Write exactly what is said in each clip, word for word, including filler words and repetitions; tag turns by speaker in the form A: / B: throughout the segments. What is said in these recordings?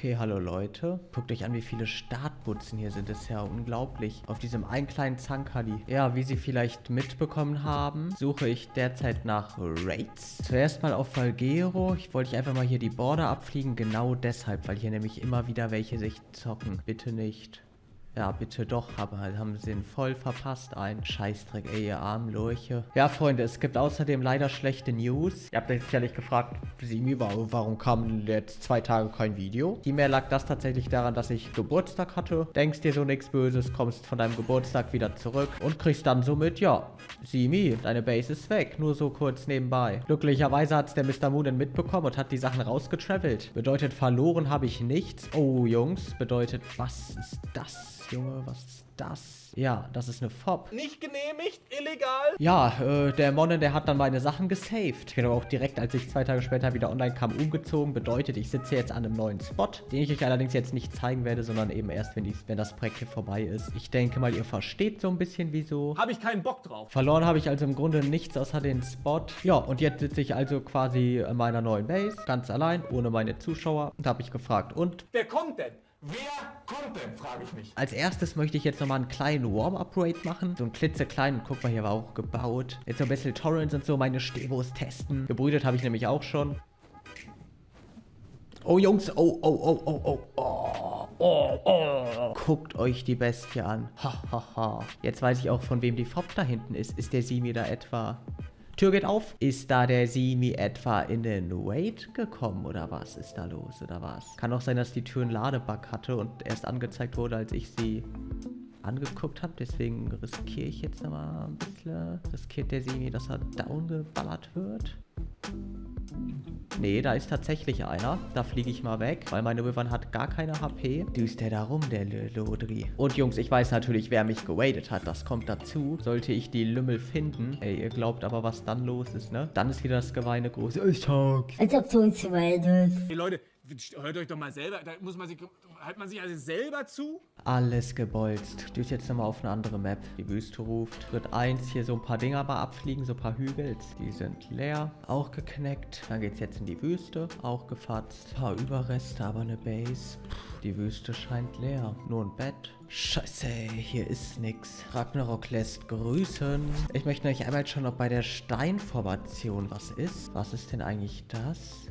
A: Okay, hallo Leute. Guckt euch an, wie viele Startbutzen hier sind. Das ist ja unglaublich. Auf diesem einen kleinen Zankali. Ja, wie Sie vielleicht mitbekommen haben, suche ich derzeit nach Raids. Zuerst mal auf Valgero. Ich wollte einfach mal hier die Border abfliegen. Genau deshalb, weil hier nämlich immer wieder welche sich zocken. Bitte nicht. Ja, bitte doch, aber haben sie ihn voll verpasst, ein Scheißdreck, ey, ihr armen Lurche. Ja, Freunde, es gibt außerdem leider schlechte News. Ihr habt euch sicherlich gefragt, Simi, warum kam jetzt zwei Tage kein Video? Vielmehr lag das tatsächlich daran, dass ich Geburtstag hatte. Denkst dir so nichts Böses, kommst von deinem Geburtstag wieder zurück und kriegst dann somit, ja, Simi, deine Base ist weg, nur so kurz nebenbei. Glücklicherweise hat es der Mister Moonen mitbekommen und hat die Sachen rausgetravelt. Bedeutet, verloren habe ich nichts. Oh, Jungs, bedeutet, was ist das? Junge, was ist das? Ja, das ist eine F O P.
B: Nicht genehmigt, illegal.
A: Ja, äh, der Monnen, der hat dann meine Sachen gesaved. Ich bin aber auch direkt, als ich zwei Tage später wieder online kam, umgezogen. Bedeutet, ich sitze jetzt an einem neuen Spot, den ich euch allerdings jetzt nicht zeigen werde, sondern eben erst, wenn, die, wenn das Projekt hier vorbei ist. Ich denke mal, ihr versteht so ein bisschen, wieso.
B: Habe ich keinen Bock drauf.
A: Verloren habe ich also im Grunde nichts außer den Spot. Ja, und jetzt sitze ich also quasi in meiner neuen Base, ganz allein, ohne meine Zuschauer. Und da habe ich gefragt, und?
B: Wer kommt denn? Wer kommt denn, frage ich mich.
A: Als erstes möchte ich jetzt nochmal einen kleinen Warm-Up-Raid machen. So einen klitzekleinen. Guck mal, hier war auch gebaut. Jetzt so ein bisschen Torrents und so meine Stevos testen. Gebrütet habe ich nämlich auch schon. Oh, Jungs. Oh, oh, oh, oh, oh. Oh, oh, oh. Guckt euch die Bestie an. Ha, ha, ha. Jetzt weiß ich auch, von wem die F O P da hinten ist. Ist der Simi da etwa... Tür geht auf. Ist da der Simi etwa in den Raid gekommen oder was ist da los oder was? Kann auch sein, dass die Tür einen Ladebug hatte und erst angezeigt wurde, als ich sie angeguckt habe. Deswegen riskiere ich jetzt nochmal ein bisschen. Riskiert der Simi, dass er downgeballert wird? Nee, da ist tatsächlich einer. Da fliege ich mal weg, weil meine Wyvern hat gar keine H P. Düst der da rum, der Lodri. Und Jungs, ich weiß natürlich, wer mich gewadet hat. Das kommt dazu. Sollte ich die Lümmel finden. Ey, ihr glaubt aber, was dann los ist, ne? Dann ist wieder das Geweine groß. Ich sag.
C: Als ob du uns weidest.
B: Hey Leute, hört euch doch mal selber, da muss man sich, hört man sich also selber zu?
A: Alles gebolzt. Düst jetzt nochmal auf eine andere Map. Die Wüste ruft. Schritt eins, hier so ein paar Dinger mal abfliegen, so ein paar Hügels. Die sind leer. Auch geknackt. Dann geht's jetzt in die Wüste. Auch gefatzt. Ein paar Überreste, aber eine Base. Puh, die Wüste scheint leer. Nur ein Bett. Scheiße, hier ist nix. Ragnarok lässt grüßen. Ich möchte euch einmal schauen, ob bei der Steinformation was ist. Was ist denn eigentlich das?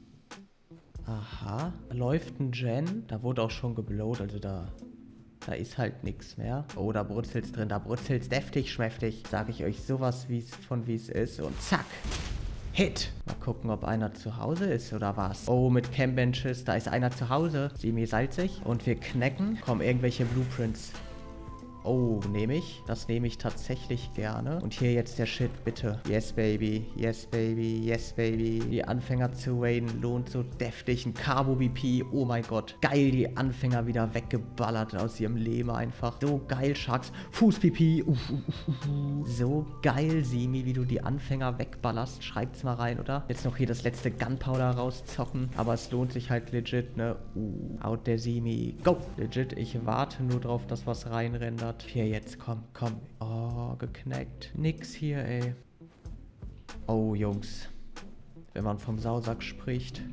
A: Aha. Läuft ein Gen. Da wurde auch schon geblowt, also da... Da ist halt nichts mehr. Oh, da brutzelt's drin. Da brutzelt's deftig, schmäftig. Sag ich euch sowas wie's, von wie es ist. Und zack. Hit. Mal gucken, ob einer zu Hause ist oder was. Oh, mit Cambenches. Da ist einer zu Hause. Semi salzig. Und wir knacken. Kommen irgendwelche Blueprints. Oh, nehme ich. Das nehme ich tatsächlich gerne. Und hier jetzt der Shit, bitte. Yes, baby. Yes, baby. Yes, baby. Die Anfänger zu raiden lohnt so deftig. Ein Carbo-B P. Oh mein Gott. Geil, die Anfänger wieder weggeballert aus ihrem Leben einfach. So geil, Sharks. Fuß-B P. Uh, uh, uh, uh. So geil, Simi, wie du die Anfänger wegballerst. Schreibt's mal rein, oder? Jetzt noch hier das letzte Gunpowder rauszocken. Aber es lohnt sich halt legit, ne? Uh, out der Simi. Go! Legit, ich warte nur drauf, dass was reinrendert. Hier jetzt, komm, komm. Oh, geknackt. Nix hier, ey. Oh, Jungs. Wenn man vom Sausack spricht.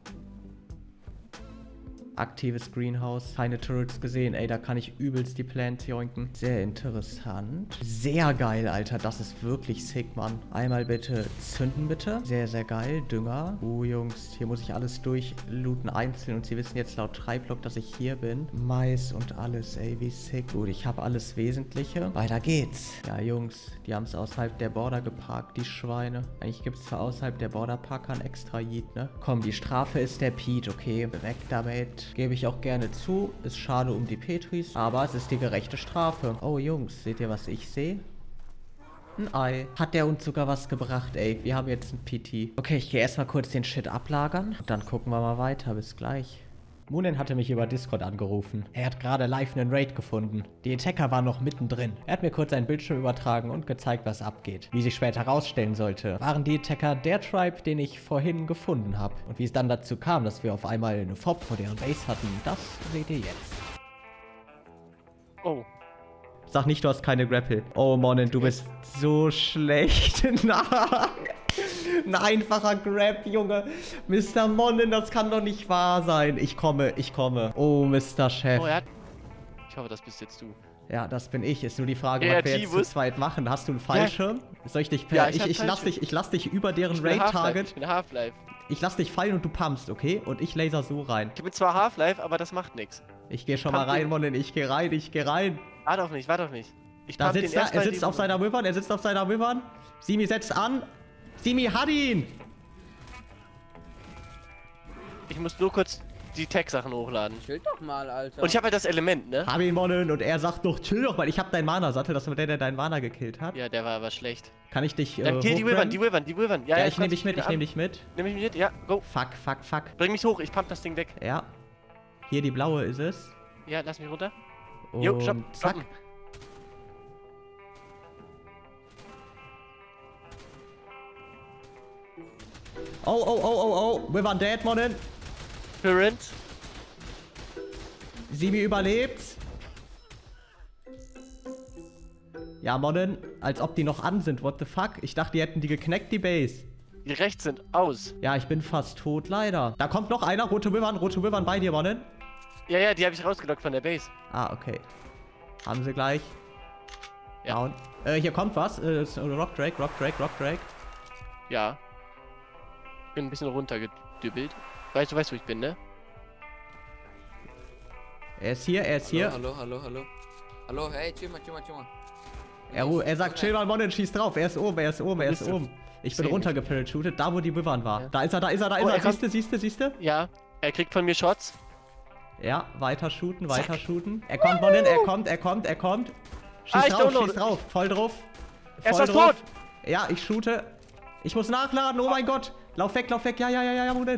A: Aktives Greenhouse. Keine Turrets gesehen. Ey, da kann ich übelst die Plants joinken. Sehr interessant. Sehr geil, Alter. Das ist wirklich sick, Mann. Einmal bitte zünden, bitte. Sehr, sehr geil. Dünger. Oh, Jungs. Hier muss ich alles durchlooten einzeln. Und sie wissen jetzt laut Treiblock, dass ich hier bin. Mais und alles, ey. Wie sick. Gut, ich habe alles Wesentliche. Weiter geht's. Ja, Jungs. Die haben es außerhalb der Border geparkt, die Schweine. Eigentlich gibt es zwar außerhalb der Border Parker ein extra Yeet, ne? Komm, die Strafe ist der Pete, okay? Weg damit. Gebe ich auch gerne zu. Ist schade um die Petris, aber es ist die gerechte Strafe. Oh, Jungs, seht ihr, was ich sehe? Ein Ei. Hat der uns sogar was gebracht, ey. Wir haben jetzt ein P T. Okay, ich gehe erstmal kurz den Shit ablagern. Und dann gucken wir mal weiter. Bis gleich. Moonen hatte mich über Discord angerufen. Er hat gerade live einen Raid gefunden. Die Attacker waren noch mittendrin. Er hat mir kurz einen Bildschirm übertragen und gezeigt, was abgeht. Wie sich später herausstellen sollte, waren die Attacker der Tribe, den ich vorhin gefunden habe. Und wie es dann dazu kam, dass wir auf einmal eine F O P vor deren Base hatten, das seht ihr jetzt.
B: Oh.
A: Sag nicht, du hast keine Grapple. Oh, Monen, du bist so schlecht. Na. Ein einfacher Grab, Junge. Mister Monnen, das kann doch nicht wahr sein. Ich komme, ich komme. Oh, Mister Chef.
D: Oh, er hat... Ich hoffe, das bist jetzt du.
A: Ja, das bin ich. Ist nur die Frage,
D: Ja,
A: was wir jetzt zu
D: Tibus.
A: zweit machen. Hast du einen Fallschirm? Soll ich dich per...
D: Ja, ich
A: ich,
D: hab
A: ich, lass
D: Fallschirm.
A: dich, ich lass dich über deren
D: Ich bin Half-Life,
A: Raid-Target.
D: ich bin Half-Life.
A: Ich lass dich fallen und du pumpst, okay? Und ich laser so rein.
D: Ich bin zwar Half-Life, aber das macht nichts.
A: Ich gehe schon mal
D: pump
A: rein,
D: den-
A: Monnen. Ich gehe rein, ich gehe rein.
D: Warte auf mich, warte auf mich. Ich
A: Da
D: pump
A: sitzt
D: den
A: er,
D: erst
A: er
D: mal
A: sitzt
D: die-
A: auf seiner Wivern, er sitzt auf seiner Wivern. Simi setzt an. Simi hat ihn.
D: Ich muss nur kurz die Tech-Sachen hochladen.
E: Chill doch mal, Alter.
D: Und ich habe halt das Element, ne?
A: Hab ihn, Monnen. Und er sagt noch, chill doch mal. Ich hab deinen Mana-Sattel. Das war der, der deinen Mana gekillt hat.
D: Ja, der war aber schlecht.
A: Kann ich dich
D: Dann
A: äh,
D: kill die
A: hochrammen?
D: Wyvern, die Wyvern, die Wyvern. Ja,
A: Ja,
D: ja,
A: ich nehme
D: du
A: dich mit, ich
D: kannst
A: nehme dich mit.
D: Nimm mich mit, ja, go.
A: Fuck, fuck, fuck.
D: Bring mich hoch, ich pump das Ding weg.
A: Ja. Hier die blaue ist es.
D: Ja, lass mich runter.
A: Und
D: Jo, stopp,
A: zack.
D: stoppen.
A: Oh, oh, oh, oh, oh. Wir waren dead, Monnen.
D: Current.
A: Simi überlebt. Ja, Monnen. Als ob die noch an sind. What the fuck? Ich dachte, die hätten die geknackt, die Base.
D: Die rechts sind aus.
A: Ja, ich bin fast tot, leider. Da kommt noch einer. Rote Wivern, rote Wivern bei dir, Monnen.
D: Ja, ja, die habe ich rausgelockt von der Base.
A: Ah, okay. Haben sie gleich.
D: Ja.
A: Down. Äh, hier kommt was. Äh, ist Rock Drake, Rock Drake, Rock Drake.
D: Ja. Bin ein bisschen runtergedübbelt. Weißt du, weißt du, wo ich bin, ne?
A: Er ist hier, er ist hier.
E: Hallo, hallo, hallo. Hallo, hey, chill mal, chill mal, chill mal.
A: Er, er sagt, chill mal, Monnen, schieß drauf. Er ist oben, er ist oben, er
D: Wo
A: ist
D: bist du?
A: oben. Ich
D: Ich
A: bin
D: seh
A: runtergeparachutet, da wo die Wivern war.
D: Ja.
A: Da ist er, da ist er, da ist
D: Oh,
A: er.
D: er kommt.
A: Siehst du, siehst du, siehst du?
D: Ja. Er kriegt von mir Shots.
A: Ja, weiter shooten, weiter shooten. Er kommt, Monnen, er kommt, er kommt, er kommt. Schieß
D: Ah, ich
A: drauf,
D: download.
A: schieß drauf, voll drauf.
D: Er ist
A: Voll
D: fast
A: drauf.
D: tot.
A: Ja, ich shoote. Ich muss nachladen, oh mein Gott. Lauf weg, lauf weg, ja, ja, ja, ja, ja, Monnen.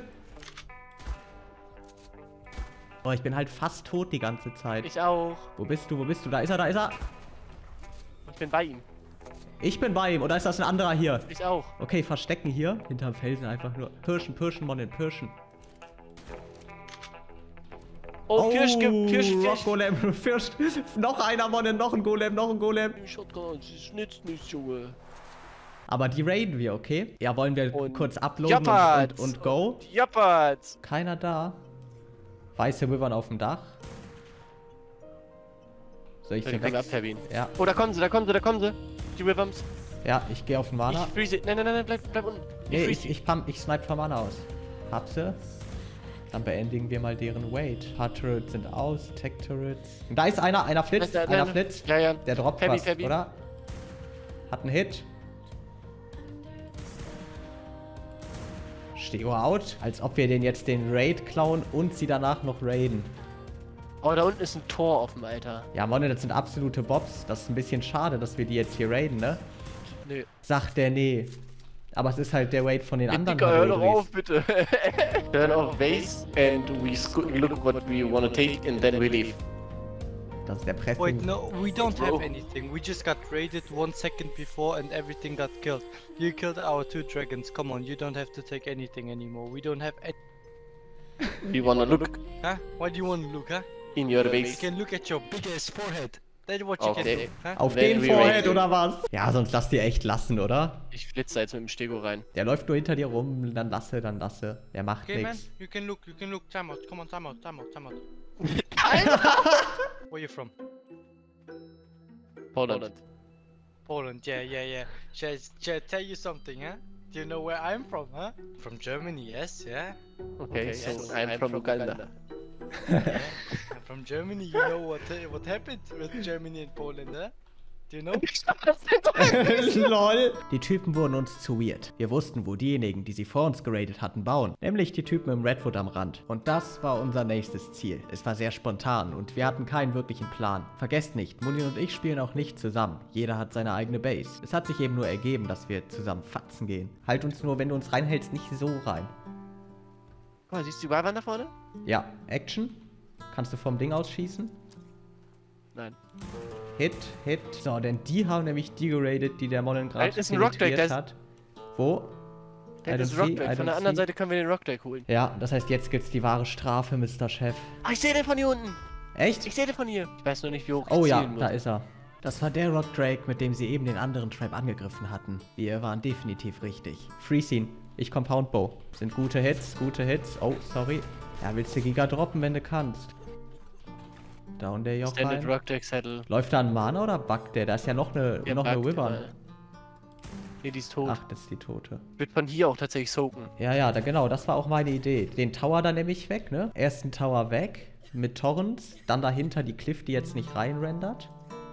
A: Oh, ich bin halt fast tot die ganze Zeit.
D: Ich auch.
A: Wo bist du, wo bist du? Da ist er, da ist er.
D: Ich bin bei ihm.
A: Ich bin bei ihm, oder ist das ein anderer hier?
D: Ich auch.
A: Okay, verstecken hier. Hinterm Felsen einfach nur. Pirschen, pirschen, Monnen, pirschen.
D: Oh, Kirsch, Kirsch, Kirsch,
A: Rock
D: Kirsch.
A: Golem, Pirsch. Noch einer, Monnen, noch ein Golem, noch ein Golem.
D: Shotgun, das nützt nichts, Junge.
A: Aber die raiden wir, okay? Ja, wollen wir
D: Und
A: kurz uploaden und,
D: Jappat.
A: und, und go?
D: Jappert.
A: Keiner da. Weiße Wivern auf dem Dach. Soll ich
D: Die
A: sie
D: können wir
A: weg?
D: abheavien.
A: Ja,
D: Oh, da kommen sie, da kommen sie, da kommen sie. Die Rhythms.
A: ja, ich gehe auf den Mana.
D: Ich freeze. Nein, nein, nein, nein, bleib, bleib unten. Ich
A: Nee,
D: freeze.
A: ich, ich, pump, ich snipe von Mana aus. Hab sie. Dann beendigen wir mal deren Wait. Hard Turrets sind aus, Tech Turrets. Und da ist einer, einer flitzt,
D: Nein, nein,
A: einer
D: nein.
A: flitzt.
D: Ja, ja.
A: Der droppt
D: Fabi,
A: was,
D: Fabi.
A: oder? Hat einen Hit. Steo out. Als ob wir den jetzt den Raid klauen und sie danach noch raiden.
D: Oh, da unten ist ein Tor offen, Alter.
A: Ja, Monne, das sind absolute Bobs. Das ist ein bisschen schade, dass wir die jetzt hier raiden, ne?
D: Nö.
A: Sagt der nee. Aber es ist halt der Raid von den anderen
D: Dicker, hör doch
A: Harodris.
D: auf, bitte. Turn off base and we sco- look what we wanna take and then we leave.
A: Das ist der Pressing.
F: Wait, no, we don't have
D: Bro.
F: anything. We just got raided one second before and everything got killed. You killed our two dragons. Come on, you don't have to take anything anymore. We don't have any.
D: We wanna look
F: Huh? Why do you want to look, huh?
D: in your
F: You
D: base.
F: can look at your big ass forehead. That's what you
D: Okay.
F: can do. Huh?
A: Auf
D: Then
A: den
D: we
A: Forehead
D: raid.
A: oder was? Ja, sonst lass die echt lassen, oder?
D: Ich flitze jetzt mit dem Stego rein.
A: Der läuft nur hinter dir rum, dann lasse, dann lasse. Der macht
F: Okay, man,
A: nichts.
F: you can look, you can look. Time out, come on, time out, time out, time out. Where you from?
D: Poland.
F: Poland, yeah, yeah, yeah. Shall I, shall I tell you something, huh? Do you know where I'm from, huh? From Germany, yes, yeah?
D: Okay, so I'm from Uganda.
F: Yeah, I'm from Germany. You know what uh, what happened with Germany and Poland, huh? Do you know?
A: Lol. Die Typen wurden uns zu weird. Wir wussten, wo diejenigen, die sie vor uns geradet hatten, bauen. Nämlich die Typen im Redwood am Rand. Und das war unser nächstes Ziel. Es war sehr spontan und wir hatten keinen wirklichen Plan. Vergesst nicht, Muni und ich spielen auch nicht zusammen. Jeder hat seine eigene Base. Es hat sich eben nur ergeben, dass wir zusammen fatzen gehen. Halt uns nur, wenn du uns reinhältst, nicht so rein.
D: Guck mal, siehst du die Wallwand da vorne?
A: Ja, Action. Kannst du vom Ding aus schießen?
D: Nein.
A: Hit, Hit. So, denn die haben nämlich die geradet, die der Monnen
D: Da
A: gerade
D: ist ein Rockdrake,
A: penetriert
D: der
A: hat. Wo?
D: Der
A: I
D: ist
A: don't see,
D: Rockdrake.
A: I
D: Von
A: don't
D: der anderen
A: see.
D: Seite können wir den Rockdrake holen.
A: Ja, das heißt, jetzt gibt's die wahre Strafe, Mister Chef.
D: Ah, ich sehe den von hier unten.
A: Echt?
D: Ich sehe den von hier. Ich weiß nur nicht, wie hoch ich
A: Oh ja,
D: zielen muss.
A: da ist er. Das war der Rock Drake, mit dem sie eben den anderen Tribe angegriffen hatten. Wir waren definitiv richtig. Freeze ihn. Ich Compound Bow. Sind gute Hits, gute Hits. Oh, sorry. Ja, willst du Giga droppen, wenn du kannst. Down der Joch
D: Standard
A: rein.
D: Rock Drake Saddle.
A: Läuft da ein Mana oder buggt der? Da ist ja noch eine,
D: Der
A: noch eine
D: buggt,
A: Wyvern.
D: äh, Nee, die ist tot.
A: Ach, das ist die Tote.
D: Wird von hier auch tatsächlich soaken.
A: Ja, ja, da, genau, das war auch meine Idee. Den Tower da nämlich weg, ne? Ersten Tower weg mit Torrents, dann dahinter die Cliff, die jetzt nicht reinrendert.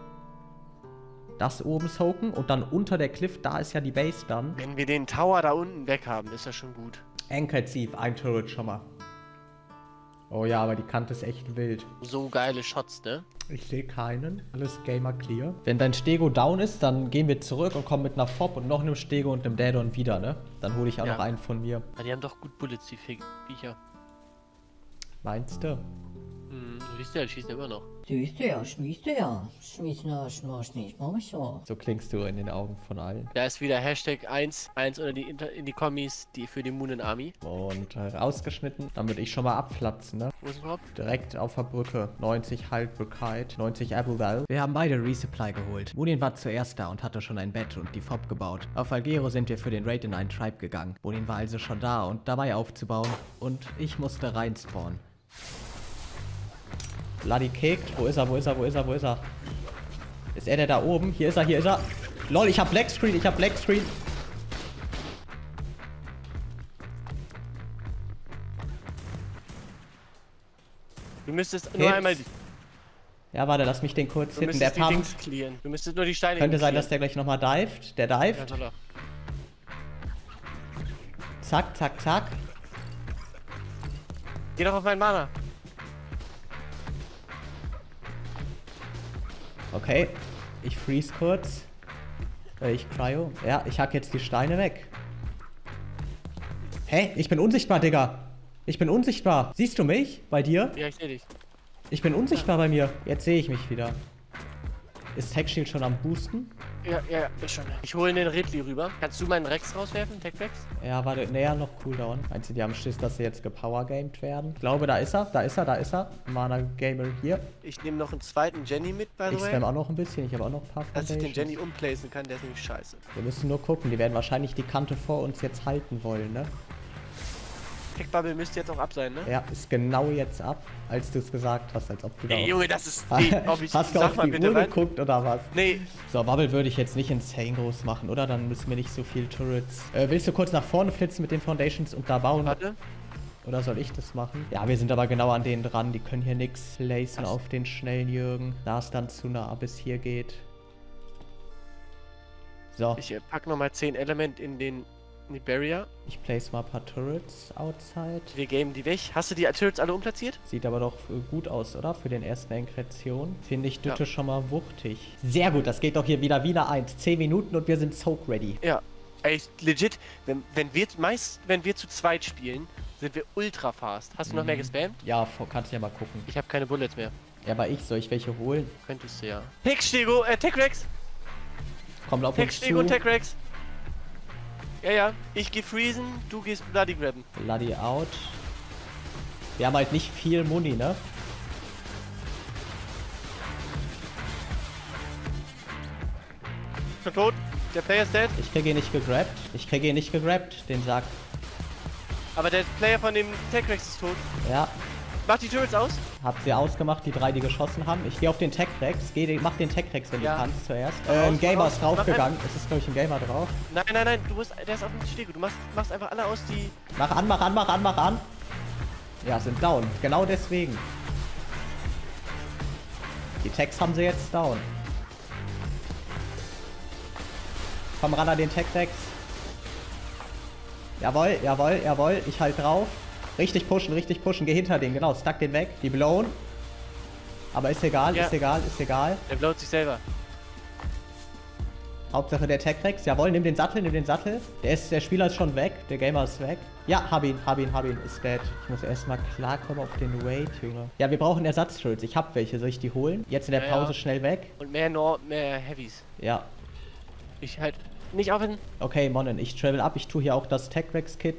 A: Das oben soaken und dann unter der Cliff, da ist ja die Base dann.
D: Wenn wir den Tower da unten weg haben, ist das schon gut.
A: Anchor Thief, ein Turret schon mal. Oh ja, aber die Kante ist echt wild.
D: So geile Shots, ne?
A: Ich sehe keinen. Alles Gamer clear. Wenn dein Stego down ist, dann gehen wir zurück und kommen mit einer Fob und noch einem Stego und einem Daedon wieder, ne? Dann hole ich auch
D: Ja.
A: noch einen von mir.
D: Ja, die haben doch gut Bullets, die Fie- Viecher.
A: Meinst du?
D: Hm, du siehst ja, die schießen immer noch.
C: Siehst du ja, schmiest du ja. Schmiest na, schmorsch nicht, mach ich so.
A: So klingst du in den Augen von allen.
D: Da ist wieder Hashtag eins, eins unter die Inter in die Kommis, die für die Moonin Army.
A: Und äh, rausgeschnitten. Dann würde ich schon mal abplatzen, ne?
D: Wo ist es überhaupt?
A: Direkt auf der Brücke. neunzig Haltbarkeit, neunzig Abu-Val. Wir haben beide Resupply geholt. Munin war zuerst da und hatte schon ein Bett und die Fob gebaut. Auf Algero sind wir für den Raid in einen Tribe gegangen. Munin war also schon da und dabei aufzubauen. Und ich musste reinspawnen. Bloody kicked. Wo ist er, wo ist er, wo ist er, wo ist er? Ist er der da oben? Hier ist er, hier ist er. Lol, ich hab Black Screen, ich hab Black Screen.
D: Du müsstest
A: Hits.
D: nur einmal die,
A: Ja, warte, lass mich den kurz
D: du
A: hitten. Der
D: müsstest die
A: Pump.
D: Dings clearen. Du müsstest nur die Steine
A: Könnte sein,
D: clearen.
A: dass der gleich nochmal dived. Der
D: Ja,
A: dived.
D: soll er.
A: Zack, zack, zack.
D: Geh doch auf meinen Mana.
A: Okay. Ich freeze kurz. Äh, Ich cryo. Ja, ich hack jetzt die Steine weg. Hä? Ich bin unsichtbar, Digga. Ich bin unsichtbar. Siehst du mich? Bei dir?
D: Ja, ich seh dich.
A: Ich bin unsichtbar bei mir. Jetzt sehe ich mich wieder. Ist Tech Shield schon am Boosten?
D: Ja, ja, ja, ist schon. Ich hole den Ridley rüber. Kannst du meinen Rex rauswerfen, Tech Rex?
A: Ja, warte. Näher noch Cooldown. Meinst du, die haben Schiss, dass sie jetzt gepowergamed werden? Ich glaube, da ist er. Da ist er, da ist er. Mana Gamer hier.
D: Ich nehme noch einen zweiten Jenny mit, by the
A: Ich
D: way.
A: spam auch noch ein bisschen. Ich habe auch noch ein paar
D: Dass ich den
A: Foundations.
D: Jenny umplacen kann, der ist nämlich scheiße.
A: Wir müssen nur gucken. Die werden wahrscheinlich die Kante vor uns jetzt halten wollen, ne?
D: Tech Bubble müsste jetzt auch ab sein, ne?
A: Ja, ist genau jetzt ab, als du es gesagt hast, als ob du da
D: Ey,
A: auch-
D: Junge, das ist. Nee, ob ich,
A: Hast du
D: sag
A: auf
D: mal
A: die
D: bitte
A: Uhr
D: wann?
A: geguckt oder was?
D: Nee,
A: So, Bubble würde ich jetzt nicht insane groß machen, oder? Dann müssen wir nicht so viel Turrets. Äh, willst du kurz nach vorne flitzen mit den Foundations und da bauen?
D: warte.
A: Oder soll ich das machen? Ja, wir sind aber genau an denen dran. Die können hier nichts placen auf den schnellen Jürgen. Da es dann zu nah bis hier geht. So,
D: Ich äh, pack nochmal zehn Element in den in die Barrier.
A: ich place mal ein paar Turrets outside.
D: Wir gamen die weg. Hast du die Turrets alle umplatziert?
A: Sieht aber doch äh, gut aus, oder? Für den ersten Enkretion. Finde ich Dütte
D: Ja.
A: schon mal wuchtig. Sehr gut, das geht doch hier wieder wieder eins. zehn Minuten und wir sind soak ready.
D: Ja. Ey, legit, wenn, wenn wir meist, wenn wir zu zweit spielen, sind wir ultra fast. Hast du noch
A: Mhm.
D: mehr gespammt?
A: Ja, vor- kannst ja mal gucken.
D: Ich habe keine Bullets mehr.
A: Ja, aber ich, soll ich welche holen?
D: Könntest du ja. Tech Stego, äh, Tech Rex!
A: Komm, lauf
D: Tech
A: uns
D: Stego und
A: zu.
D: Tech Rex! Ja, ja. Ich geh freezen, du gehst Bloody grabben.
A: Bloody out. Wir haben halt nicht viel Muni, ne?
D: Schon tot. Der Player ist dead.
A: Ich kriege ihn nicht gegrabt. Ich kriege ihn nicht gegrabt, den Sack.
D: Aber der Player von dem Tech Rex ist tot.
A: Ja,
D: Mach die Turrets aus.
A: hab sie ausgemacht, die drei, die geschossen haben. Ich gehe auf den Tech-Rex. Geh, den- mach den Tech-Rex, wenn
D: Ja.
A: du kannst, zuerst.
D: Mach
A: Äh, ein
D: aus,
A: Gamer
D: mach
A: ist
D: aus. Mach
A: draufgegangen. Es ist, glaube ich, ein Gamer drauf.
D: Nein, nein, nein, du musst, der ist auf dem Stego. Du machst, machst einfach alle aus, die...
A: Mach an, mach an, mach an, mach an. Ja, sind down. Genau deswegen. Die Techs haben sie jetzt down. Komm ran an den Tech-Rex. Jawohl, jawohl, jawohl. Ich halt drauf. Richtig pushen, richtig pushen. Geh hinter den, genau. Stack den weg. Die blown. Aber ist egal,
D: Ja.
A: ist egal, ist egal.
D: Der blowt sich selber.
A: Hauptsache der Tech-Rex. Jawohl, nimm den Sattel, nimm den Sattel. Der, ist, der Spieler ist schon weg. Der Gamer ist weg. Ja, hab ihn, hab ihn, hab ihn. Ist dead. Ich muss erstmal klarkommen auf den Raid, Junge. Ja, wir brauchen Ersatzschilds. Ich hab welche. Soll ich die holen? Jetzt in der
D: Ja,
A: Pause
D: ja.
A: schnell weg.
D: Und mehr Nor mehr Heavies.
A: Ja.
D: Ich halt nicht aufhören.
A: Okay, Monnen, ich travel ab. Ich tue hier auch das Tech-Rex-Kit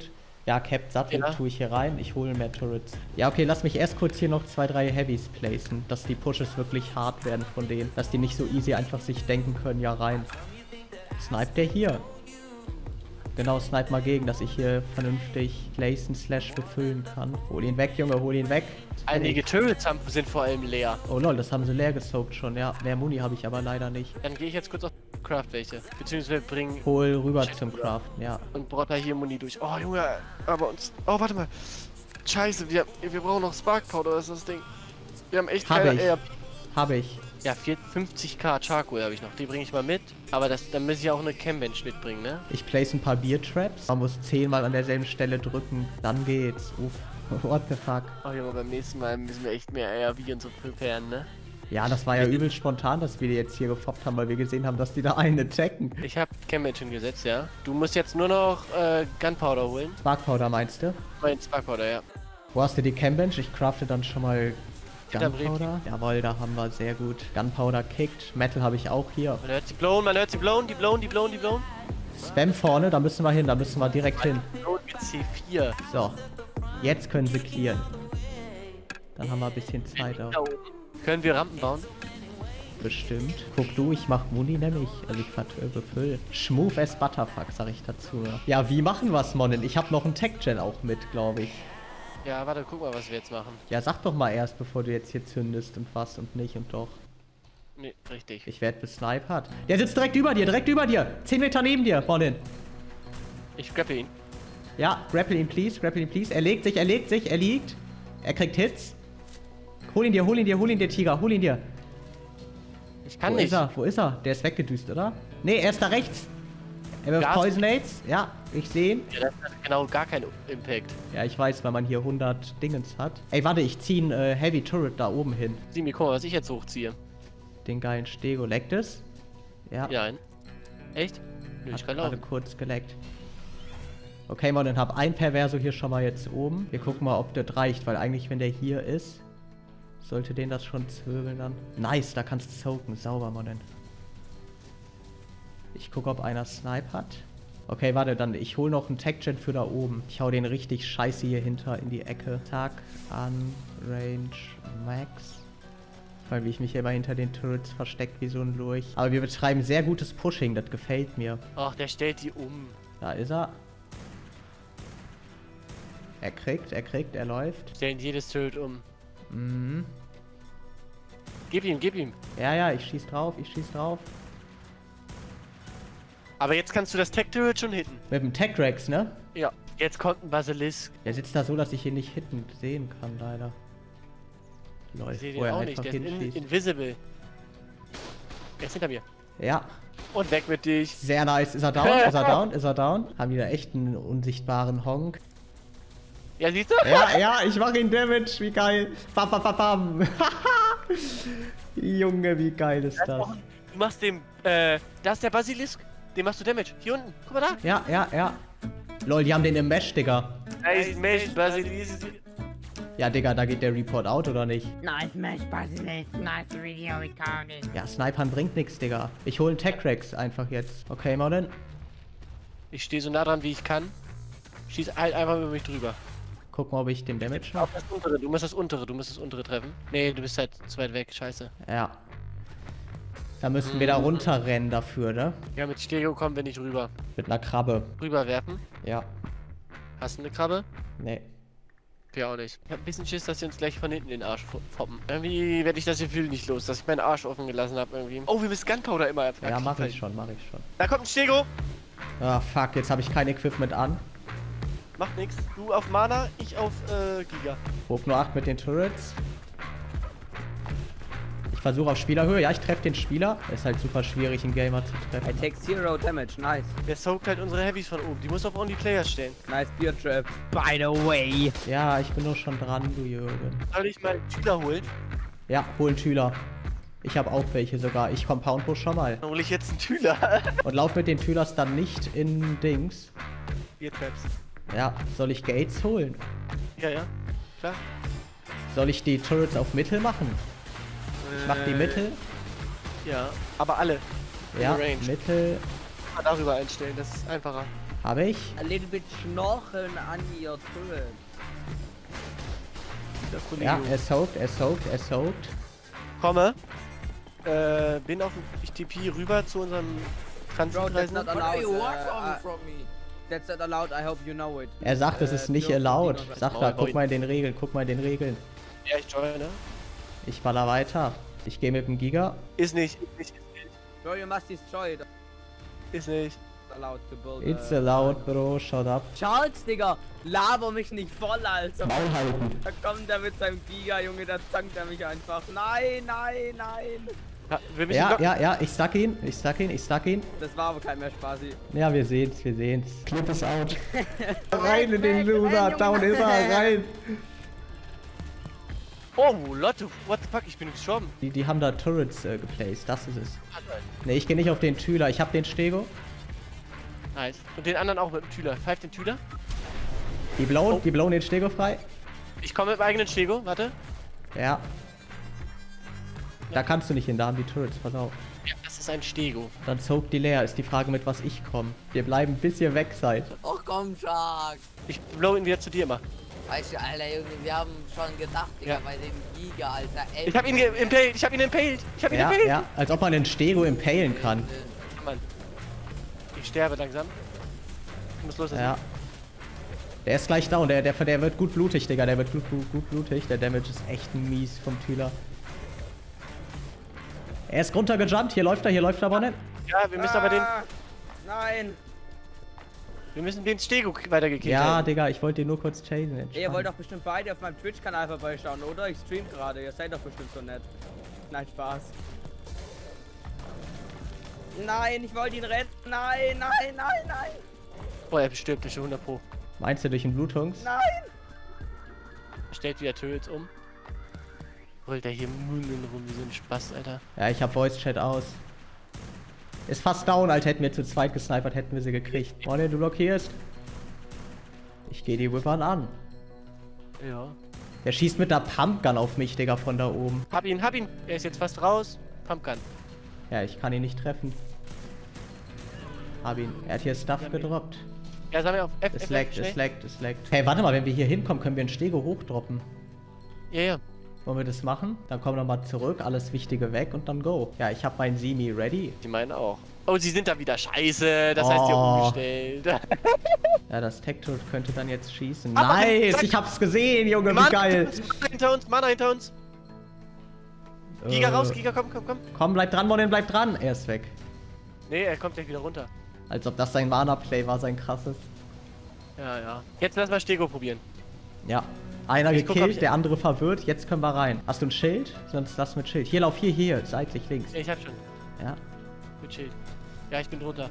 A: Ja, Cap Sattel
D: Ja.
A: tue ich hier rein. Ich hole mehr Turrets. Ja, okay, lass mich erst kurz hier noch zwei, drei Heavies placen, dass die Pushes wirklich hart werden von denen. Dass die nicht so easy einfach sich denken können, ja rein. Snipe der hier. Genau, snipe mal gegen, dass ich hier vernünftig placen slash befüllen kann. Hol ihn weg, Junge, hol ihn weg.
D: Einige Turrets haben, sind vor allem leer.
A: Oh lol, das haben sie leer gesaugt schon. Ja, mehr Muni habe ich aber leider nicht.
D: Dann gehe ich jetzt kurz auf Craft welche. Beziehungsweise bringen
A: Hol rüber zum Craften, ja.
D: und braucht hier Muni durch. Oh Junge, aber uns. Oh, warte mal. Scheiße, wir, wir brauchen noch Spark Powder, das ist das Ding. Wir haben echt
A: Hab
D: keine
A: ich.
D: Air.
A: Habe ich.
D: Ja, fünfzigtausend Charcoal habe ich noch. Die bringe ich mal mit. Aber das, dann muss ich auch eine Cam-Bench mitbringen, ne?
A: Ich place ein paar Beer-Traps. Man muss zehnmal an derselben Stelle drücken. Dann geht's. Uff. What the fuck?
D: Oh Junge, beim nächsten Mal müssen wir echt mehr A R V und so preparen, ne?
A: Ja, das war ja übel spontan, dass wir die jetzt hier gefoppt haben, weil wir gesehen haben, dass die da einen attacken.
D: Ich habe Cam-Bench hingesetzt, ja. Du musst jetzt nur noch äh, Gunpowder holen.
A: Sparkpowder meinst du?
D: Mein Sparkpowder, ja.
A: Wo hast du die Cambench? Ich crafte dann schon mal
D: Hinterm
A: Gunpowder. Jawohl, da haben wir sehr gut. Gunpowder kickt. Metal habe ich auch hier.
D: Man hört sie blown, man hört sie blown, die blown, die blown, die blown.
A: Spam vorne, da müssen wir hin, da müssen wir direkt hin.
D: Blown mit C vier.
A: So, jetzt können sie clearen. Dann haben wir ein bisschen Zeit auch.
D: Da oben. Können wir Rampen bauen?
A: Bestimmt. Guck du, ich mach Muni nämlich. Also ich vert- befüll. Schmooth as Butterfuck, sag ich dazu. Ja, wie machen wir's, Monin? Ich hab noch einen Tech-Gen auch mit, glaube ich.
D: Ja, warte, guck mal, was wir jetzt machen.
A: Ja, sag doch mal erst, bevor du jetzt hier zündest und was und nicht und doch.
D: Nee, richtig.
A: Ich werd besnipert. Der sitzt direkt über dir, direkt über dir. Zehn Meter neben dir, Monin.
D: Ich grapple ihn.
A: Ja, grapple ihn, please, grapple ihn, please. Er legt sich, er legt sich, er liegt. Er kriegt Hits. Hol ihn dir, hol ihn dir, hol ihn dir, Tiger, hol ihn dir.
D: Ich kann
A: Wo
D: nicht.
A: ist er? Wo ist er? Der ist weggedüst, oder? Nee, er ist da rechts. Er wirft
D: Gas.
A: Poisonates. Ja, ich sehe ihn.
D: Ja, das hat genau gar keinen Impact.
A: Ja, ich weiß, weil man hier hundert Dingens hat. Ey, warte, ich ziehe einen äh, Heavy Turret da oben hin.
D: Sieh mir, guck mal, was ich jetzt hochziehe.
A: Den geilen Stego. Leckt es? Ja.
D: Ja, ein. Echt? Nö,
A: Hat
D: ich kann
A: gerade
D: laufen.
A: kurz geleckt. Okay, man, dann hab ein Perverso hier schon mal jetzt oben. Wir gucken mal, ob das reicht, weil eigentlich, wenn der hier ist, sollte den das schon zwirbeln dann. Nice, da kannst du soaken. Sauber, Monin. Ich gucke, ob einer Snipe hat. Okay, warte, dann ich hole noch einen Tech-Gen für da oben. Ich hau den richtig scheiße hier hinter in die Ecke. Zack, an, Range, Max. Weil wie ich mich immer hinter den Turrets versteckt wie so ein Lurch. Aber wir betreiben sehr gutes Pushing, das gefällt mir.
D: Ach, der stellt die um.
A: Da ist er. Er kriegt, er kriegt, er läuft.
D: Stellen jedes Turret um.
A: Mhm.
D: Gib ihm, gib ihm.
A: Ja, ja, ich schieß drauf, ich schieß drauf.
D: Aber jetzt kannst du das Tech-Turret schon hitten.
A: Mit dem Tech-Rex, ne?
D: Ja. Jetzt kommt ein Basilisk.
A: Der sitzt da so, dass ich ihn nicht hitten sehen kann, leider.
D: Ich
A: Läuft,
D: sehe
A: wo
D: den
A: er
D: auch nicht.
A: einfach
D: Der ist in
A: hinschießt.
D: invisible. Er ist hinter mir.
A: Ja,
D: Und weg mit dich.
A: sehr nice. Ist er down? Ist er down? Ist er down? Haben die da echt einen unsichtbaren Honk?
D: Ja, siehst du?
A: Ja, ja, ich mach ihn Damage. Wie geil. Bam, bam, bam, bam. Junge, wie geil ist das?
D: Du machst dem, äh, da ist der Basilisk. Dem machst du Damage. Hier unten. Guck mal da.
A: Ja, ja, ja. Lol, die haben den im Mesh, Digga.
D: Nice Mesh, Basilisk.
A: Ja, Digga, da geht der Report out, oder nicht?
G: Nice match, Basilisk. Nice video recording.
A: Ja, Snipern bringt nix, Digga. Ich hol einen Tech-Rex einfach jetzt. Okay, Modern.
D: Ich stehe so nah dran, wie ich kann. Schieß halt einfach über mich drüber.
A: Guck mal, ob ich dem Damage
D: Auf
A: mache.
D: das untere, du musst das untere, du musst das untere treffen. Nee, du bist halt zu weit weg, scheiße.
A: Ja. Da müssten wir da runterrennen dafür, ne?
D: Ja, mit Stereo kommen wir nicht rüber.
A: Mit einer Krabbe.
D: Rüberwerfen.
A: Ja.
D: Hast du eine Krabbe?
A: Nee.
D: Ich auch nicht. Ich hab ein bisschen Schiss, dass sie uns gleich von hinten den Arsch fo- foppen. Irgendwie werde ich das Gefühl nicht los, dass ich meinen Arsch offen gelassen habe irgendwie. Oh, wir müssen Gunpowder immer aktiv
A: Ja, mach
D: halten.
A: ich schon, mach ich schon.
D: Da kommt ein Stego.
A: Ah, fuck, jetzt habe ich kein Equipment an.
D: Macht nix. Du auf Mana, ich auf äh, Giga.
A: Hoch nur acht mit den Turrets. Ich versuche auf Spielerhöhe. Ja, ich treffe den Spieler. Ist halt super schwierig, einen Gamer zu
E: I
A: treffen.
E: take zero damage, nice.
D: Der soakt halt unsere Heavys von oben. Die muss auf Only Players stellen.
E: Nice beer trap. By the way.
A: Ja, ich bin nur schon dran, du Jürgen.
D: Soll ich mal einen Schüler holen?
A: Ja, hol einen Tüler. Ich habe auch welche sogar. Ich Compound Push schon mal.
D: Dann hole ich jetzt einen Schüler.
A: Und lauf mit den Tülers dann nicht in Dings.
D: Vier Traps.
A: Ja, soll ich Gates holen?
D: Ja, ja. Klar.
A: Soll ich die Turrets auf Mittel machen? Ich mach die
D: Äh,
A: Mittel.
D: Ja, aber alle. In
A: Ja,
D: Range.
A: Mittel.
D: Mal darüber einstellen, das ist einfacher.
A: Habe ich?
E: A little bit Schnorcheln an your turret.
D: Der Kollege.
A: Ja, er soakt, er soakt, er soakt.
D: Komme. Äh, bin auf dem... Ich T P rüber zu unserem
E: Bro, that's
D: Pflanzenkreisen.
E: not
B: What are
E: allowed.
B: you
E: Uh,
B: walk from,
E: uh,
B: from me?
E: that's not allowed, I hope you know it.
A: Er sagt, es ist
E: Äh,
A: nicht
E: dürfen die
A: erlaubt.
E: noch-
A: Sagt er, guck mal in den Regeln, guck mal in den Regeln.
D: Ja, ich joine, ne?
A: Ich baller weiter. Ich gehe mit dem Giga.
D: Ist nicht, ist nicht, ist nicht.
E: Bro, you must destroy it.
D: Ist nicht.
E: Allowed to build.
A: It's
E: uh,
A: allowed, Bro, shut up.
E: Charles, Digga, laber mich nicht voll, Alter.
A: Maul halten.
E: Da kommt er mit seinem Giga, Junge, da zankt er mich einfach. Nein, nein, nein.
D: Ja, wir müssen
A: Ja,
D: locken.
A: ja, ja, ich stack ihn, ich stack ihn, ich stack ihn.
E: Das war aber kein mehr Spaßi.
A: Ja, wir sehen's, wir sehen's. Clip is out. Rein in den Loser, down immer, rein.
D: Oh, Lotto, what the fuck, ich bin gestorben.
A: Die, die haben da Turrets äh, geplaced, das ist es. Ne, ich gehe nicht auf den Tüler, ich hab den Stego.
D: Nice. Und den anderen auch mit dem Tüler. Pfeift den Tüler.
A: Die blowen,
D: Oh.
A: die blowen den Stego frei.
D: Ich komme mit dem eigenen Stego, warte.
A: Ja. Da kannst du nicht hin, da haben die Turrets, pass auf.
D: Ja, das ist ein Stego.
A: Dann soakt die leer, ist die Frage, mit was ich komme. Wir bleiben, bis ihr weg seid.
C: Och komm, Shark.
D: Ich blow ihn wieder zu dir immer.
C: Weißt du, Alter, Junge, wir haben schon gedacht, Digga,
D: Ja.
C: bei dem Giga, Alter. Ey,
D: Ich hab ihn ge- impaled, ich hab ihn impaled. Ich hab ihn
A: Ja,
D: impaled.
A: ja, als ob man den Stego impalen kann.
D: Mann. Ich sterbe langsam. Ich muss los.
A: Ja. Der ist gleich down, der, der, der wird gut blutig, Digga, der wird gut, gut, gut blutig. Der Damage ist echt mies vom Tüler. Er ist runtergejumpt, hier läuft er, hier läuft er, Bonnet.
D: Ja, wir müssen aber den...
E: Ah, Nein.
D: Wir müssen den Stego weitergekillt
A: Ja,
D: haben.
A: Digga, ich wollte den nur kurz chasen.
E: Ey, ihr wollt doch bestimmt beide auf meinem Twitch-Kanal vorbeischauen, oder? Ich stream gerade, ihr seid doch bestimmt so nett. Nein, Spaß. Nein, ich wollte ihn retten. Nein, nein, nein, nein.
D: Oh, er stirbt durch hundert Pro.
A: Meinst du durch den Blutungs?
E: Nein.
D: Stellt wieder Turrets um. Rollt er hier Mühlen rum wie so ein Spaß, Alter.
A: Ja, ich hab Voice-Chat aus. Ist fast down, Alter. Hätten wir zu zweit gesnipert, hätten wir sie gekriegt. Bonnet, du blockierst. Ich gehe die Whippern an.
D: Ja.
A: Der schießt mit der Pumpgun auf mich, Digga, von da oben.
D: Hab ihn, hab ihn. Er ist jetzt fast raus. Pumpgun.
A: Ja, ich kann ihn nicht treffen. Hab ihn. Er hat hier Stuff gedroppt.
D: Ja, sammel auf F,
A: Es
D: F,
A: laggt,
D: schnell.
A: es laggt, es laggt. Hey, warte mal, wenn wir hier hinkommen, können wir einen Stego hochdroppen.
D: Ja, ja.
A: Wollen wir das machen? Dann kommen wir nochmal zurück, alles Wichtige weg und dann go. Ja, ich habe mein Simi ready.
D: Die meinen auch. Oh, sie sind da wieder scheiße. Das heißt, sie
A: Oh.
D: haben umgestellt.
A: Ja, das Tech-Turret könnte dann jetzt schießen.
D: Aber
A: Nice,
D: zack.
A: ich hab's gesehen, Junge, wie
D: Mann,
A: geil.
D: Mana hinter uns, Mana hinter uns. Giga
A: Äh,
D: raus, Giga, komm, komm, komm.
A: Komm, bleib dran, Monin, bleib dran. Er ist weg.
D: Nee, er kommt gleich wieder runter.
A: Als ob das sein Mana-Play war, sein krasses.
D: Ja, ja. Jetzt lass mal Stego probieren.
A: Ja. Einer
D: Ich guck, ob
A: gekillt,
D: ich-
A: der andere verwirrt. Jetzt können wir rein. Hast du ein Schild? Sonst lass mit Schild. Hier, lauf hier, hier. Seitlich links.
D: Ja, ich hab schon.
A: Ja.
D: Mit Schild. Ja, ich bin drunter.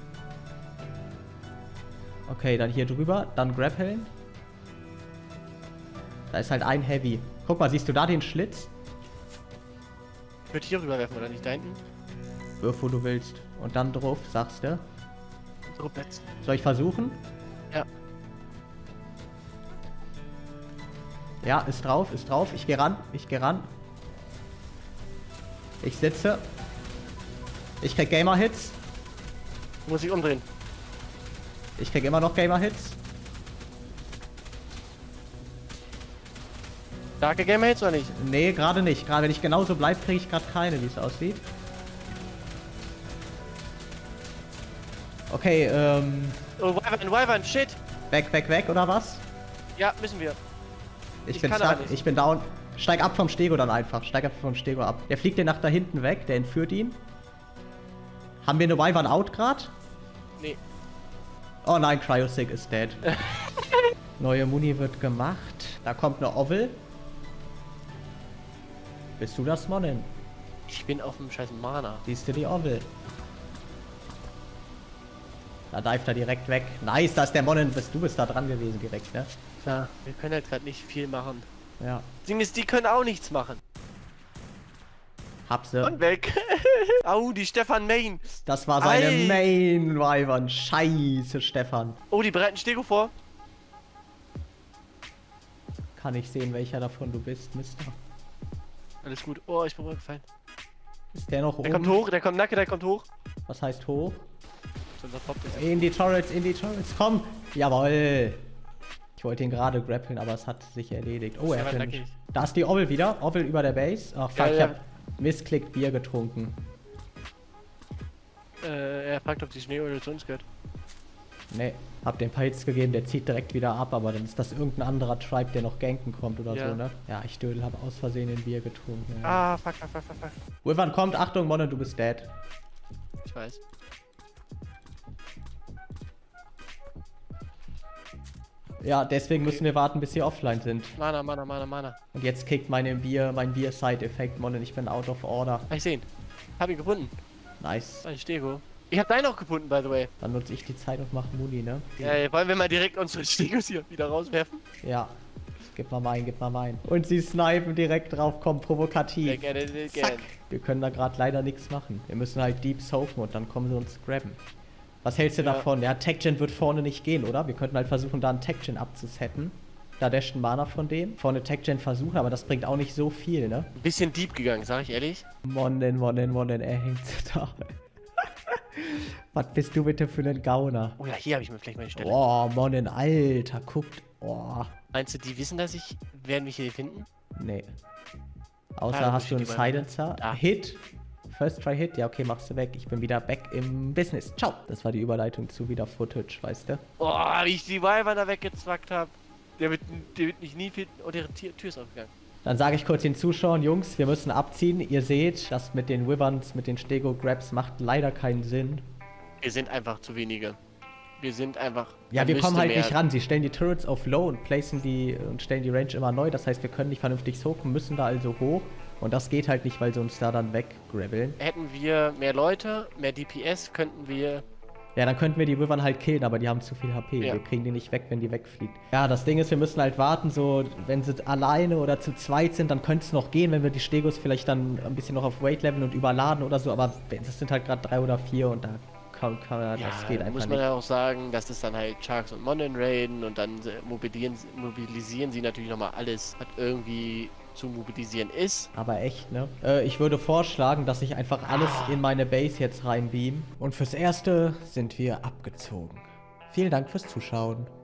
A: Okay, dann hier drüber. Dann grappeln. Da ist halt ein Heavy. Guck mal, siehst du da den Schlitz?
D: Ich würde hier rüberwerfen, oder nicht? Da hinten?
A: Wirf, wo du willst. Und dann drauf, sagst du.
D: So, jetzt.
A: Soll ich versuchen?
D: Ja.
A: Ja, ist drauf, ist drauf. Ich geh ran, ich geh ran. Ich sitze. Ich krieg Gamer-Hits.
D: Muss ich umdrehen.
A: Ich krieg immer noch Gamer-Hits.
D: Starke Gamer jetzt oder nicht?
A: Nee, gerade nicht. Gerade wenn ich genauso bleib, kriege ich gerade keine, wie es aussieht. Okay, ähm.
D: Oh, Wyvern, Wyvern, shit.
A: Weg, weg, weg, oder was?
D: Ja, müssen wir.
A: Ich,
D: Ich
A: bin
D: kann aber
A: stuck,
D: nicht.
A: ich bin down. Steig ab vom Stego dann einfach. Steig ab vom Stego ab. Der fliegt dir nach da hinten weg, der entführt ihn. Haben wir eine Wyvern out gerade?
D: Nee.
A: Oh nein, Cryosig ist dead. Neue Muni wird gemacht. Da kommt eine Ovel. Bist du das, Monin?
D: Ich bin auf dem scheiß Mana.
A: Siehst du die Ovel? Da dived er direkt weg. Nice, da ist der Monin. Bist, du bist da dran gewesen direkt, ne?
D: Ja, wir können halt gerade nicht viel machen.
A: Ja.
D: Das Ding ist, die können auch nichts machen.
A: Hab sie.
D: Und weg. Au, die Stefan Main.
A: Das war seine
D: Ei.
A: Main Wyvern. Scheiße, Stefan.
D: Oh, die bereiten Stego vor.
A: Kann ich sehen, welcher davon du bist, Mister.
D: Alles gut. Oh, ich bin runtergefallen.
A: Ist der noch
D: Der
A: oben?
D: kommt hoch, der kommt nacke, der kommt hoch.
A: Was heißt hoch?
D: unser Pop ist.
A: In die Turrets, in die Turrets, komm! Jawoll! Ich wollte ihn gerade grappeln, aber es hat sich erledigt. Oh, er
D: Ja,
A: findet.
D: danke.
A: Da ist die Obbel wieder. Obbel über der Base. Ach, fuck,
D: Ja,
A: ich
D: ja.
A: hab Missklick Bier getrunken.
D: Äh, er fragt, ob die Schneeöl zu uns gehört.
A: Ne, hab den Pilz gegeben, der zieht direkt wieder ab, aber dann ist das irgendein anderer Tribe, der noch ganken kommt oder
D: Ja.
A: so, ne? Ja, ich Dödel hab aus Versehen den Bier getrunken. Ja.
D: Ah, fuck, fuck, fuck, fuck, fuck.
A: Wyvern kommt, Achtung, Monne, du bist dead.
D: Ich weiß.
A: Ja, deswegen müssen wir warten, bis sie offline sind.
D: Mana, Mana, Mana, Mana.
A: Und jetzt kickt meine Bier, mein Bier-Side-Effekt, Monne, ich bin out of order.
D: Hab ich sehen. Hab ihn gefunden.
A: Nice.
D: Ein Stego. Ich hab deinen auch gefunden, by the way.
A: Dann nutze ich die Zeit und mach Muni, ne?
D: Ja, wollen wir mal direkt unsere Stegos hier wieder rauswerfen?
A: Ja. Gib mal meinen, gib mal meinen. Und sie snipen direkt drauf, komm, provokativ.
D: Again and again.
A: Zack. Wir können da gerade leider nichts machen. Wir müssen halt deep soaken und dann kommen sie uns grabben. Was hältst du
D: Ja.
A: davon? Der Tech-Gen wird vorne nicht gehen, oder? Wir könnten halt versuchen, da einen Tech-Gen abzusetten. Da dasht ein Mana von dem. Vorne Tech-Gen versuchen, aber das bringt auch nicht so viel, ne?
D: Ein bisschen deep gegangen, sag ich ehrlich.
A: Monnen, Monnen, Monnen, er hängt da. Was bist du bitte für ein Gauner?
D: Oh ja, hier habe ich mir vielleicht meine Stelle.
A: Boah, Monnen, Alter, guckt. Boah.
D: Meinst du, die wissen, dass ich... Werden mich hier finden?
A: Nee. Außer
D: Ah,
A: hast du einen
D: die beiden.
A: Silencer.
D: Da.
A: Hit. First try Hit. Ja, okay, machst du weg. Ich bin wieder back im Business. Ciao. Das war die Überleitung zu wieder Footage, weißt du?
D: Oh, wie ich die Wyvern da weggezwackt habe. Der wird, der wird mich nie finden. Oh, der Tür, Tür ist aufgegangen.
A: Dann sage ich kurz den Zuschauern, Jungs, wir müssen abziehen. Ihr seht, das mit den Wyverns, mit den Stego-Grabs macht leider keinen Sinn.
D: Wir sind einfach zu wenige. Wir sind einfach...
A: Ja,
D: man
A: wir kommen
D: müsste
A: halt
D: mehr-
A: nicht ran. Sie stellen die Turrets auf Low und placen die und stellen die Range immer neu. Das heißt, wir können nicht vernünftig soaken, müssen da also hoch. Und das geht halt nicht, weil sie uns da dann weggrabbeln.
D: Hätten wir mehr Leute, mehr D P S, könnten wir...
A: Ja, dann könnten wir die Wyvern halt killen, aber die haben zu viel H P.
D: Ja.
A: Wir kriegen die nicht weg, wenn die wegfliegt. Ja, das Ding ist, wir müssen halt warten, so, wenn sie alleine oder zu zweit sind, dann könnte es noch gehen, wenn wir die Stegos vielleicht dann ein bisschen noch auf Weight leveln und überladen oder so, aber das sind halt gerade drei oder vier und da kann, kann das
D: Ja,
A: geht
D: da
A: einfach
D: muss man
A: nicht.
D: ja auch sagen, dass das dann halt Sharks und Monnen raiden und dann äh, mobilisieren, mobilisieren sie natürlich nochmal alles, was irgendwie zu mobilisieren ist.
A: Aber echt, ne? Äh, ich würde vorschlagen, dass ich einfach alles in meine Base jetzt reinbeam. Und fürs Erste sind wir abgezogen. Vielen Dank fürs Zuschauen.